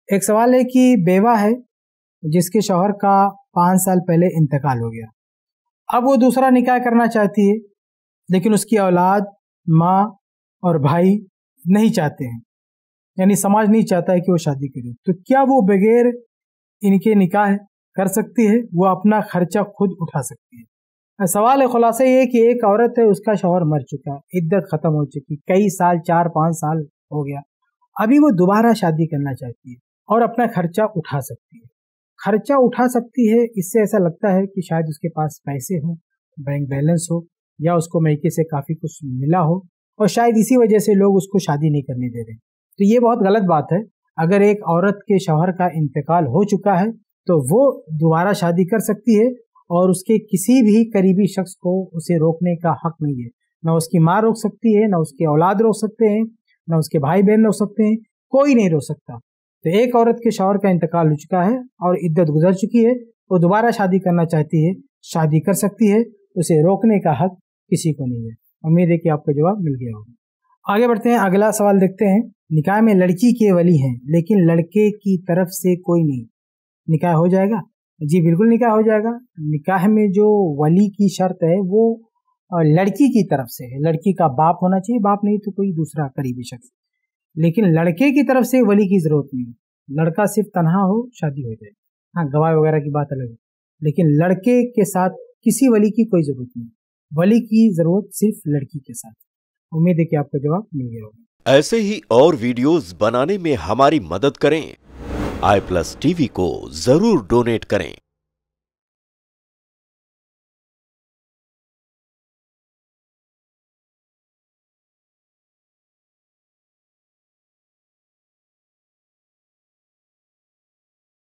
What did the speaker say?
ایک سوال ہے کہ بیوہ ہے جس کے شوہر کا 5 سال پہلے انتقال ہو گیا. اب وہ دوسرا نکاح کرنا چاہتی ہے لیکن اس کی اولاد، ماں اور بھائی نہیں چاہتے ہیں، یعنی سماج نہیں چاہتا ہے کہ وہ شادی کرے. تو کیا وہ بغیر ان کے نکاح کر سکتی ہے؟ وہ اپنا خرچہ خود اٹھا سکتی ہے؟ سوال خلاصہ یہ ہے کہ ایک عورت ہے، اس کا شوہر مر چکا، عدت ختم ہو چکی، کئی سال 4-5 سال ہو گیا، ابھی وہ دوبارہ شادی کرنا چاہتی ہے اور اپنا خرچہ اٹھا سکتی ہے. خرچہ اٹھا سکتی ہے، اس سے ایسا لگتا ہے کہ شاید اس کے پاس پیسے ہوں، بینک بیلنس ہو، یا اس کو میکے سے کافی کچھ ملا ہو، اور شاید اسی وجہ سے لوگ اس کو شادی نہیں کرنے دے رہے. تو یہ بہت غلط بات ہے. اگر ایک عورت کے شوہر کا انتقال ہو چکا ہے تو وہ دوبارہ شادی کر سکتی ہے، اور اس کے کسی بھی قریبی شخص کو اسے روکنے کا حق نہیں ہے. نہ اس کی ماں روک سکتی ہے، نہ اس کے اولاد روک سکتے ہیں، نہ اس کے بھائی بہن روک سکتے ہیں، کوئی نہیں روک سکتا. تو ایک عورت کے شوہر کا انتقال ہو چکا ہے اور عدت گزر چکی ہے، وہ دوبارہ شادی کرنا چاہتی ہے، شادی کر سکتی ہے، اسے روکنے کا حق کسی کو نہیں ہے. امید ہے کہ آپ کو جواب مل گیا ہوگا. آگے بڑھتے ہیں، اگلا سوال دیکھتے ہیں. نکاح میں لڑکی کے ولی ہیں لیکن لڑکے کی طرف سے کوئی نہیں، نکاح ہو جائے گا؟ جی بالکل نکاح ہو جائے گا. نکاح میں جو ولی کی شرط ہے وہ لڑکی کی طرف سے ہے. لڑکی کا باپ ہونا چاہیے، باپ نہیں تو کوئی دوسرا قریبی شخص. لیکن لڑکے کی طرف سے ولی کی ضرورت نہیں. لڑکا صرف تنہا ہو شادی ہو جائے. ہاں گواہ وغیرہ کی بات الگ ہے، لیکن لڑکے کے ساتھ کسی ولی کی کوئی ضرورت نہیں. ولی کی ضرورت صرف لڑکی کے ساتھ. امید ہے کہ آپ کو جواب مل گیا ہوگا. ایسے ہی اور ویڈیوز بنانے میں ہماری مدد کریں. i+ TV کو ضرور ڈونیٹ کریں.